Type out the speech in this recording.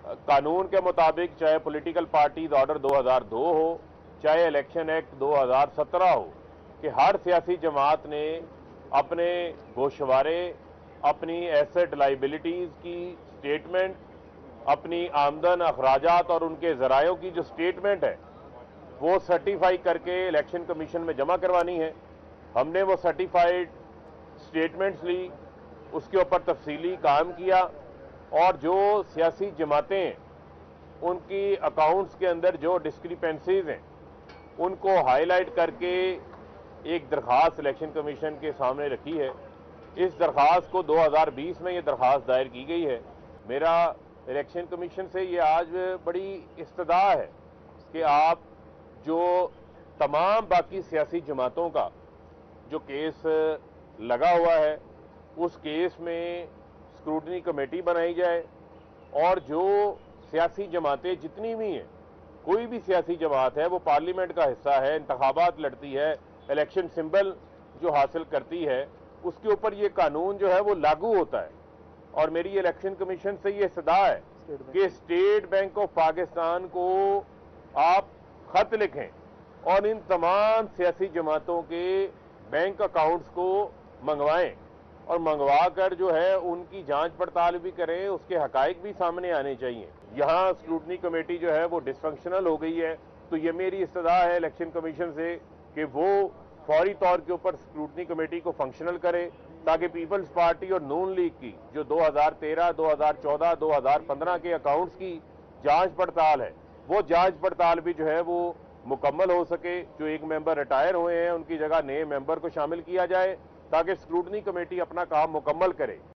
कानून के मुताबिक चाहे पॉलिटिकल पार्टीज ऑर्डर 2002 हो, चाहे इलेक्शन एक्ट 2017 हो, कि हर सियासी जमात ने अपने गोशवारे, अपनी एसेट लाइबिलिटीज़ की स्टेटमेंट, अपनी आमदन अखराजात और उनके ज़रायों की जो स्टेटमेंट है वो सर्टिफाई करके इलेक्शन कमीशन में जमा करवानी है। हमने वो सर्टिफाइड स्टेटमेंट्स ली, उसके ऊपर तफसीली काम किया और जो सियासी जमातें हैं उनकी अकाउंट्स के अंदर जो डिस्क्रिपेंसीज हैं उनको हाईलाइट करके एक दरख्वास्त इलेक्शन कमीशन के सामने रखी है। इस दरख्वास्त को 2020 में ये दरख्वास्त दायर की गई है। मेरा इलेक्शन कमीशन से ये आज बड़ी इस्तदा है कि आप जो तमाम बाकी सियासी जमातों का जो केस लगा हुआ है उस केस में स्क्रूटनी कमेटी बनाई जाए और जो सियासी जमातें जितनी भी हैं, कोई भी सियासी जमात है वो पार्लियामेंट का हिस्सा है, इंतखाबात लड़ती है, इलेक्शन सिंबल जो हासिल करती है, उसके ऊपर ये कानून जो है वो लागू होता है। और मेरी इलेक्शन कमीशन से ये सदा है कि स्टेट बैंक ऑफ पाकिस्तान को आप खत लिखें और इन तमाम सियासी जमातों के बैंक अकाउंट्स को मंगवाएं और मंगवा कर जो है उनकी जांच पड़ताल भी करें, उसके हकाइक भी सामने आने चाहिए। यहाँ स्क्रूटनी कमेटी जो है वो डिसफंक्शनल हो गई है, तो ये मेरी इस्तदा है इलेक्शन कमीशन से कि वो फौरी तौर के ऊपर स्क्रूटनी कमेटी को फंक्शनल करे ताकि पीपल्स पार्टी और नून लीग की जो 2013, 2014, 2015 के अकाउंट्स की जांच पड़ताल है वो जांच पड़ताल भी जो है वो मुकम्मल हो सके। जो एक मेंबर रिटायर हुए हैं उनकी जगह नए मेंबर को शामिल किया जाए ताकि स्क्रूटनी कमेटी अपना काम मुकम्मल करे।